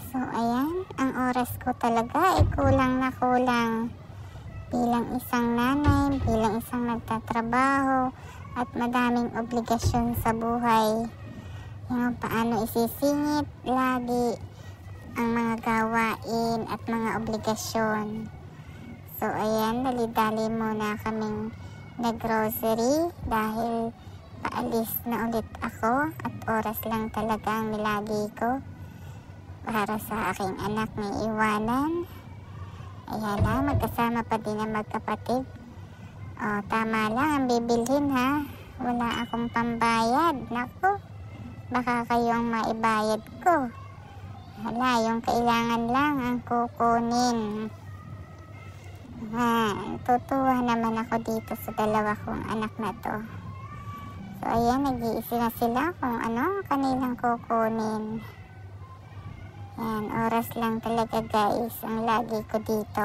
So ayan, ang oras ko talaga ay kulang na kulang. Bilang isang nanay, bilang isang nagtatrabaho at madaming obligasyon sa buhay. Yung paano isisingit lagi ang mga gawain at mga obligasyon. So ayan, dali-dali muna kaming nag-grocery dahil paalis na ulit ako at oras lang talaga ang nilagi ko para sa aking anak na iwanan. Ayan na, magkasama pa din ang magkapatid. O, tama lang ang bibilhin ha. Wala akong pambayad. Naku, baka kayo ang maibayad ko. Wala, yung kailangan lang ang kukunin. Tutuwa naman ako dito sa dalawa kong anak na to. So ayan, nag-iisip na sila kung ano kanilang kukunin. Ayan, oras lang talaga guys ang lagi ko dito.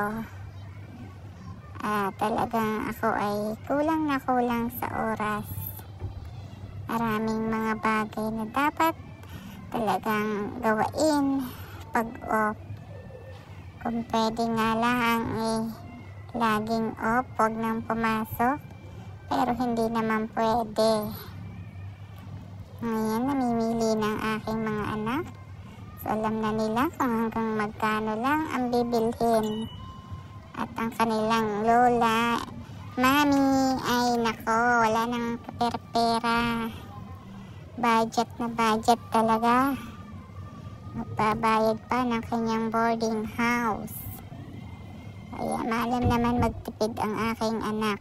Talagang ako ay kulang na kulang sa oras. Maraming mga bagay na dapat talagang gawain pag off. Kung pwede nga lang laging off, huwag nang pumasok. Pero hindi naman pwede. Ngayon, namimili ng aking mga anak. So, alam na nila kung hanggang magkano lang ang bibilhin. At ang kanilang lola, mami, ay nako, wala nang pera. Budget na budget talaga. Magbabayad pa ng kanyang boarding house. Kaya maalam naman magtipid ang aking anak.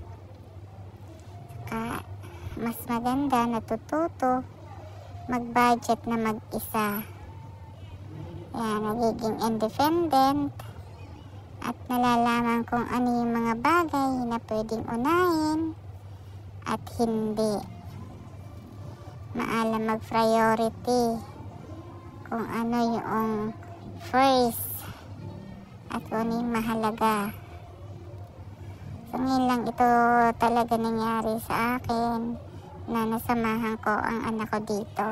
Saka, mas maganda natututo mag-budget na mag-isa. Yan, nagiging independent at nalalaman kung ano yung mga bagay na pwedeng unahin at hindi. Maalam mag-priority kung ano yung first at kung ano yung mahalaga. So ngayon lang ito talaga nangyari sa akin na nasamahan ko ang anak ko dito.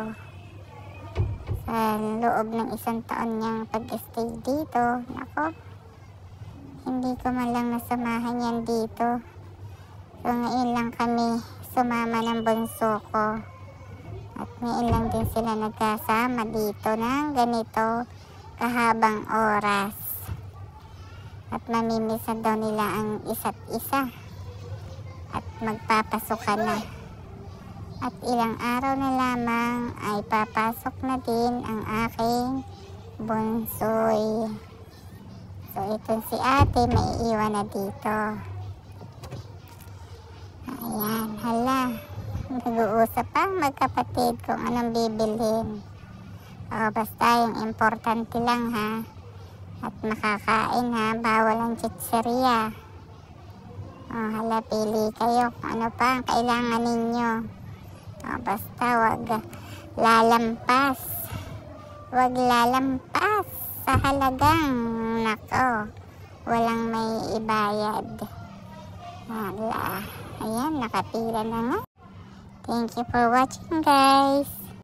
Sa loob ng 1 taon niyang pag-stay dito, nako, hindi ko man lang nasamahan yan dito. So ngayon lang kami sumama ng bunso ko. At ngayon lang din sila nagkasama dito ng ganito kahabang oras. At mamimisan daw nila ang isa't isa. At magpapasukan na. At ilang araw na lamang ay papasok na din ang aking bunsoy. So itong si ate may iwan na dito. Ayan, hala. Nag-uusap pa magkapatid kung anong bibilhin. Basta yung importante lang ha. At makakain ha, bawal ang chicheria. Hala, pili kayo kung ano pa ang kailangan ninyo. Basta wag lalampas. Wag lalampas sa halagang nako, walang may ibayad. Hala, ayan, nakapila na nga. Thank you for watching guys.